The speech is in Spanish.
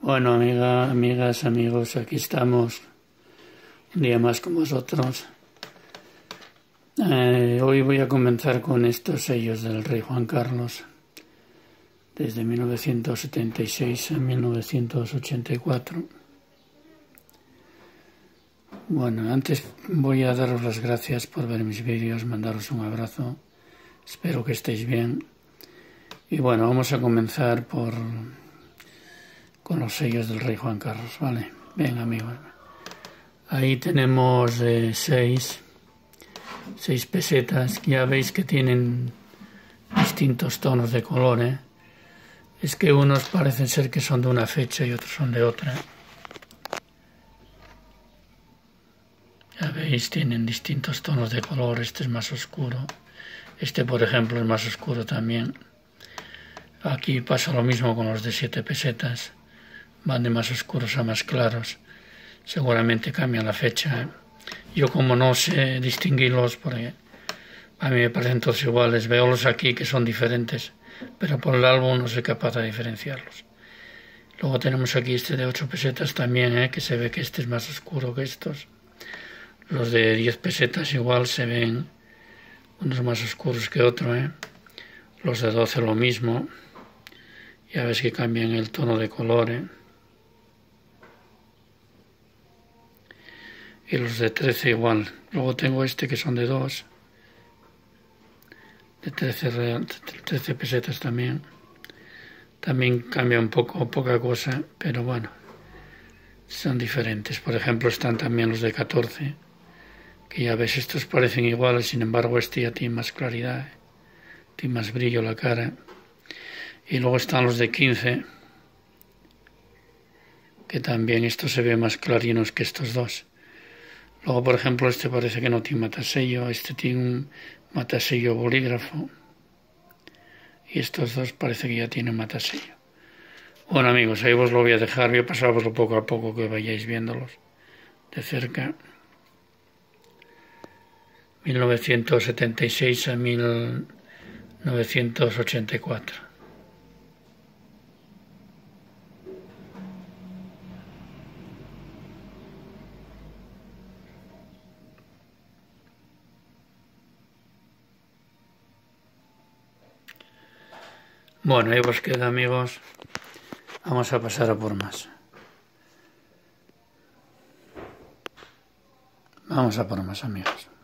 Bueno, amigas, amigos, aquí estamos un día más con vosotros. Hoy voy a comenzar con estos sellos del rey Juan Carlos, desde 1976 a 1984. Bueno, antes voy a daros las gracias por ver mis vídeos, mandaros un abrazo, espero que estéis bien. Y bueno, vamos a comenzar con los sellos del rey Juan Carlos, ¿vale? Bien, amigos. Ahí tenemos 6 pesetas. Ya veis que tienen distintos tonos de color, ¿eh? Es que unos parecen ser que son de una fecha y otros son de otra. Ya veis, tienen distintos tonos de color. Este es más oscuro. Este, por ejemplo, es más oscuro también. Aquí pasa lo mismo con los de 7 pesetas. Van de más oscuros a más claros. Seguramente cambia la fecha, ¿eh? Yo como no sé distinguirlos, porque a mí me parecen todos iguales, veolos aquí que son diferentes, pero por el álbum no soy capaz de diferenciarlos. Luego tenemos aquí este de 8 pesetas también, que se ve que este es más oscuro que estos. Los de 10 pesetas igual se ven unos más oscuros que otros, Los de 12 lo mismo. Ya ves que cambian el tono de color, Y los de 13 igual. Luego tengo este que son de 2. De 13 pesetas también. También cambia un poco, poca cosa, pero bueno. Son diferentes. Por ejemplo, están también los de 14. Que ya ves, estos parecen iguales, sin embargo este ya tiene más claridad. Tiene más brillo la cara. Y luego están los de 15. Que también estos se ven más clarinos que estos dos. Luego, por ejemplo, este parece que no tiene matasello, este tiene un matasello bolígrafo y estos dos parece que ya tienen matasello. Bueno, amigos, ahí os lo voy a dejar, voy a pasároslo poco a poco que vayáis viéndolos de cerca. 1976 a 1984. Bueno, ahí os queda, amigos. Vamos a pasar a por más. Vamos a por más, amigos.